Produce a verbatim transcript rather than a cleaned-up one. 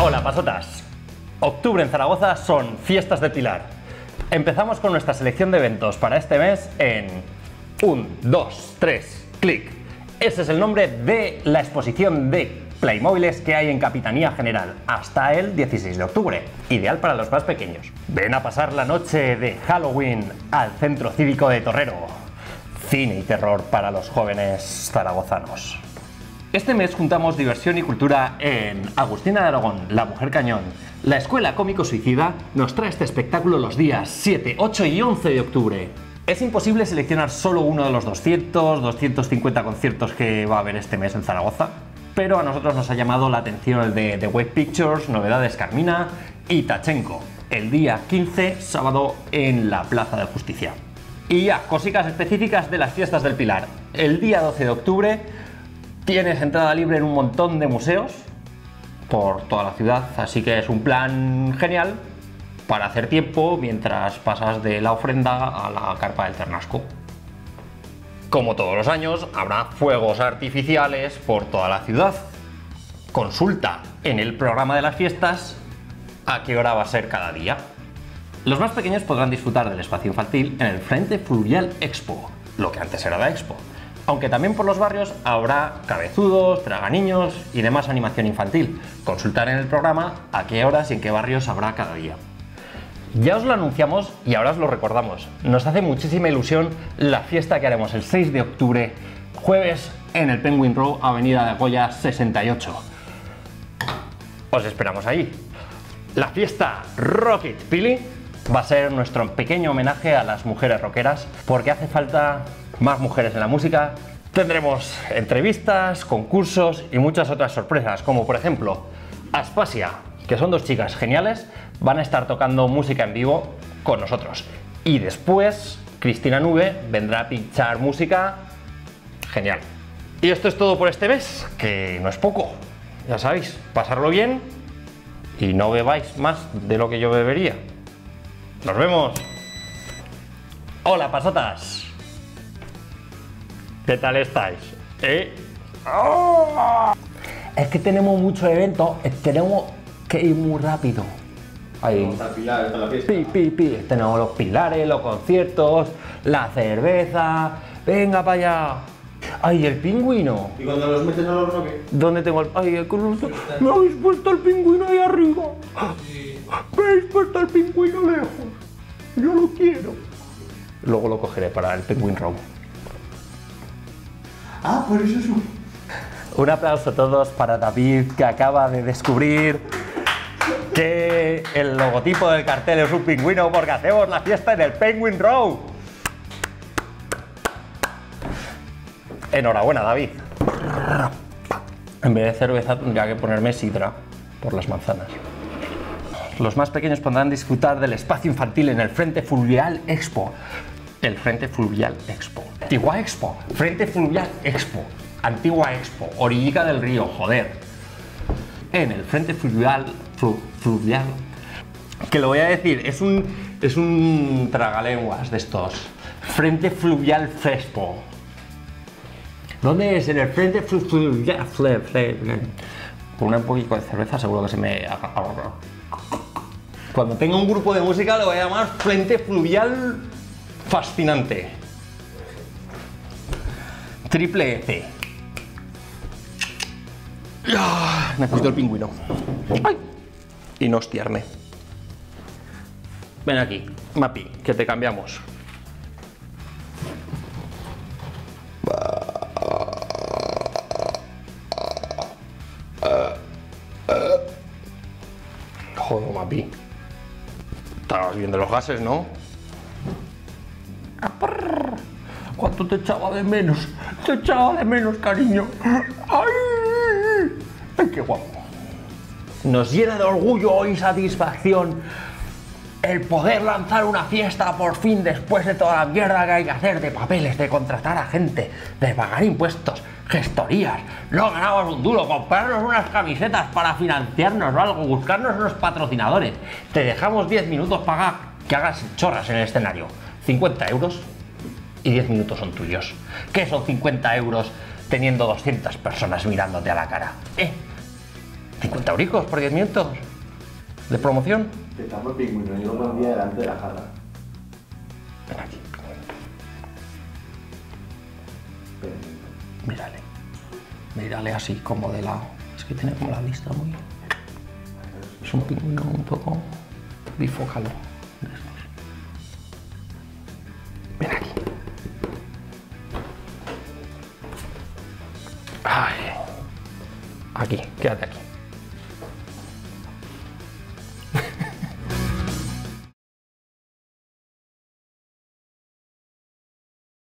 Hola pasotas, octubre en Zaragoza son fiestas del Pilar. Empezamos con nuestra selección de eventos para este mes en uno, dos, tres, clic. Ese es el nombre de la exposición de Playmobiles que hay en Capitanía General hasta el dieciséis de octubre, ideal para los más pequeños. Ven a pasar la noche de Halloween al Centro Cívico de Torrero. Cine y terror para los jóvenes zaragozanos. Este mes juntamos diversión y cultura en Agustina de Aragón, La Mujer Cañón. La Escuela Cómico Suicida nos trae este espectáculo los días siete, ocho y once de octubre. Es imposible seleccionar solo uno de los doscientos, doscientos cincuenta conciertos que va a haber este mes en Zaragoza, pero a nosotros nos ha llamado la atención el de The Wave Pictures, Novedades Carmina y Tachenko, el día quince, sábado, en la Plaza de Justicia. Y ya, cositas específicas de las fiestas del Pilar. El día doce de octubre tienes entrada libre en un montón de museos por toda la ciudad, así que es un plan genial para hacer tiempo mientras pasas de la ofrenda a la carpa del Ternasco. Como todos los años, habrá fuegos artificiales por toda la ciudad. Consulta en el programa de las fiestas a qué hora va a ser cada día. Los más pequeños podrán disfrutar del espacio infantil en el Frente Fluvial Expo, lo que antes era la Expo. Aunque también por los barrios habrá cabezudos, traganiños y demás animación infantil. Consultar en el programa a qué horas y en qué barrios habrá cada día. Ya os lo anunciamos y ahora os lo recordamos. Nos hace muchísima ilusión la fiesta que haremos el seis de octubre, jueves, en el Penguin Row, Avenida de Goya sesenta y ocho. Os esperamos ahí. La fiesta Rocket Pili va a ser nuestro pequeño homenaje a las mujeres rockeras, porque hace falta más mujeres en la música. Tendremos entrevistas, concursos y muchas otras sorpresas, como por ejemplo Aspasia, que son dos chicas geniales, van a estar tocando música en vivo con nosotros. Y después Cristina Nube vendrá a pinchar música genial. Y esto es todo por este mes, que no es poco. Ya sabéis, pasarlo bien y no bebáis más de lo que yo bebería. ¡Nos vemos! ¡Hola, pasotas! ¿Qué tal estáis? ¿Eh? ¡Oh! Es que tenemos muchos eventos, tenemos que ir muy rápido. Ahí. Está el Pilar, está la fiesta. Pi, pi, pi. Tenemos los pilares, los conciertos, la cerveza. Venga para allá. ¡Ay, el pingüino! ¿Y cuando los metes al horno qué? ¿Dónde tengo el...? ¡Ay, el cruzo! ¡Me habéis puesto el pingüino ahí arriba! Sí. ¡Me habéis puesto el pingüino lejos! ¡Yo lo quiero! Luego lo cogeré para el Penguin Row. Ah, por eso es un... Un aplauso a todos para David, que acaba de descubrir que el logotipo del cartel es un pingüino porque hacemos la fiesta en el Penguin Row. Enhorabuena, David. En vez de cerveza tendría que ponerme sidra por las manzanas. Los más pequeños podrán disfrutar del espacio infantil en el Frente Fluvial Expo. El Frente Fluvial Expo. Antigua Expo. Frente Fluvial Expo. Antigua Expo. Orillica del Río, joder. En el Frente Fluvial... Flu, fluvial... Que lo voy a decir, es un... Es un tragalenguas de estos. Frente Fluvial Expo. ¿Dónde es? En el Frente Fluvial... Con un poquito de cerveza seguro que se me... Cuando tenga un grupo de música lo voy a llamar Frente Fluvial Fascinante. Triple C. Necesito el pingüino. ¡Ay! Y no hostiarme. Ven aquí, Mapi, que te cambiamos. Joder, Mapi. Estabas viendo los gases, ¿no? ¿Cuánto te echaba de menos? Te echaba de menos, cariño. ¡Ay! ¡Ay, qué guapo! Nos llena de orgullo y satisfacción el poder lanzar una fiesta por fin después de toda la mierda que hay que hacer de papeles, de contratar a gente, de pagar impuestos, gestorías. No ganamos un duro, comprarnos unas camisetas para financiarnos o algo, buscarnos unos patrocinadores. Te dejamos diez minutos para que hagas chorras en el escenario. cincuenta euros y diez minutos son tuyos. ¿Qué son cincuenta euros teniendo doscientas personas mirándote a la cara? ¿Eh? cincuenta euricos por diez minutos de promoción. Que estamos pingüinos, yo lo pondría delante de la jarra. Ven aquí. Mírale. Mírale así, como de lado. Es que tiene como la vista muy... Es un pingüino un poco bifocalo. Ven aquí. Ay. Aquí, quédate aquí.